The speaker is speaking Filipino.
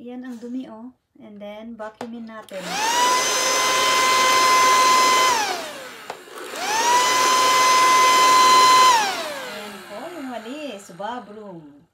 Yan ang dumi, oh. And then, vacuumin natin. Ayan po, yung walis. Vabroom.